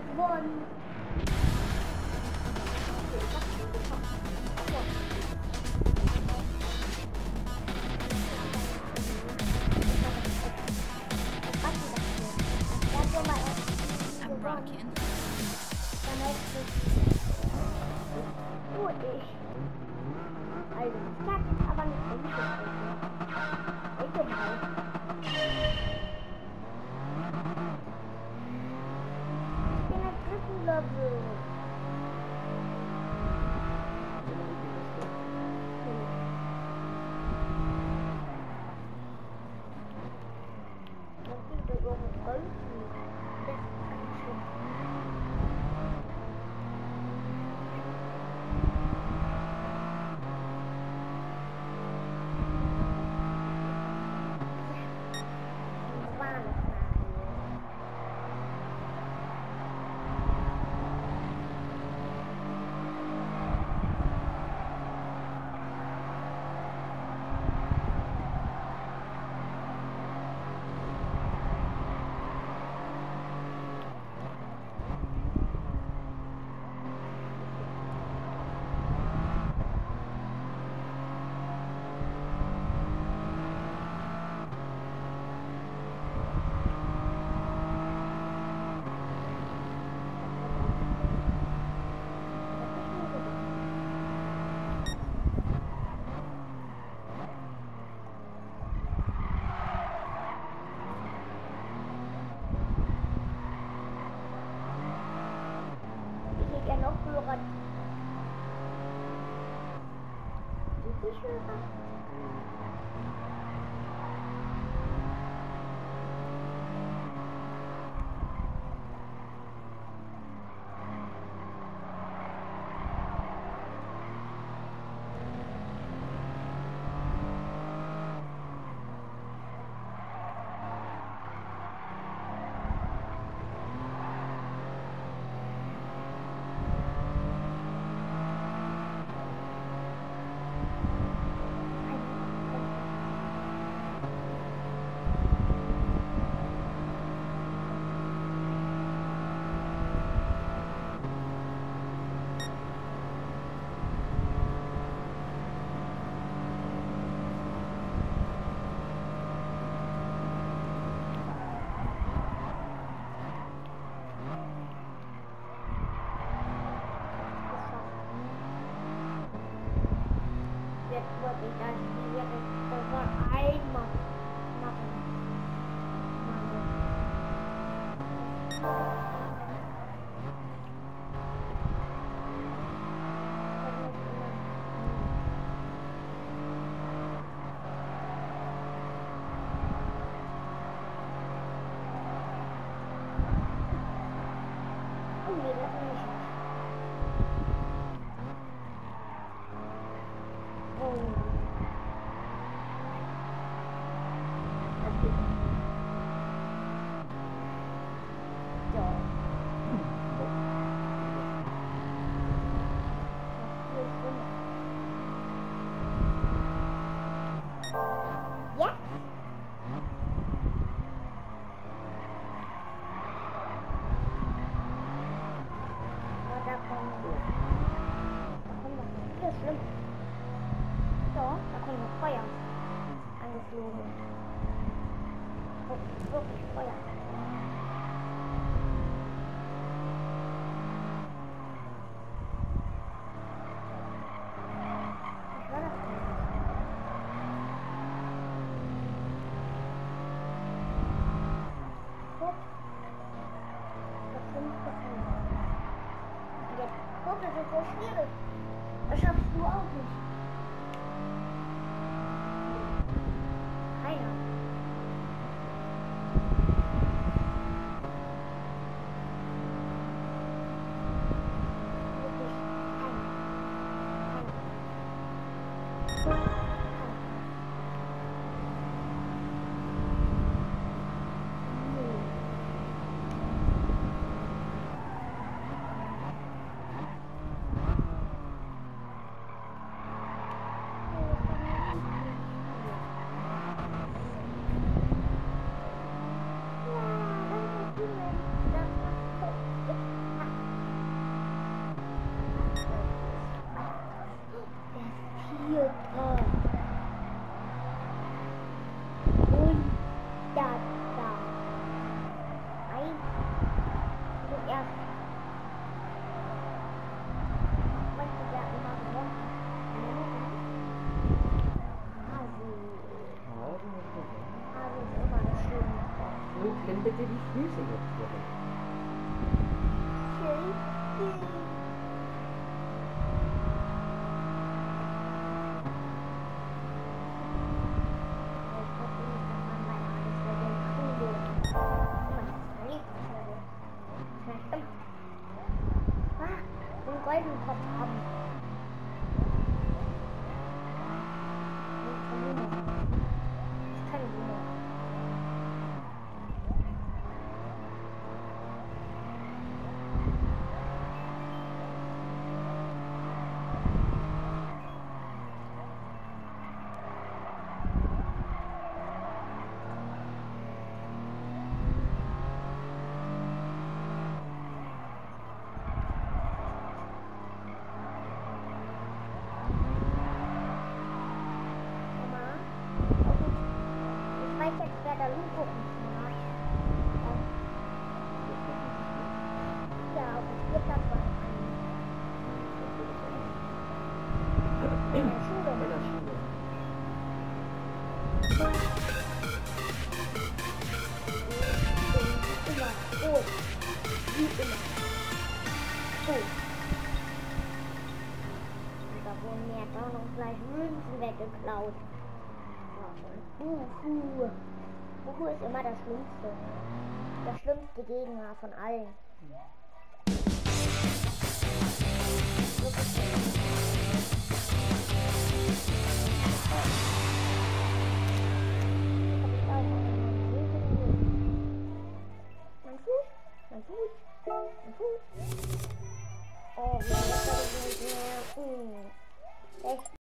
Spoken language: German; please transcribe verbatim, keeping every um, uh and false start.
Gewonnen. I'm brought in. Gut, ich. Also, ich kann jetzt aber nicht mehr wieder. Ich bin raus. Ich bin im dritten Level. Kopfhörer. Die Kopfhörer. Jetzt wollte ich das hier das einmal machen. Oh nee, lass mich nicht. Feuer angeflogen. Oh, wirklich Feuer. Was war das denn? Guck. Das sind Prozent. Jetzt guck, das ist so schwierig. Das schaffst du auch nicht. schon noch vor. Goldenen Kopf haben. Ich kann ihn nicht. Jetzt wer da Lupo macht. Ja, auf dem Spielplatz war es ein. In der Schule. In der Schule. Immer gut. Wie immer. Gut. Und da wurden mir jetzt auch noch gleich Münzen weggeklaut. Uhu. Uhu ist immer das Schlimmste. Der schlimmste Gegner von allen. Mein Fuß, mein Fuß, mein Fuß. Oh, wie ist das denn? Echt.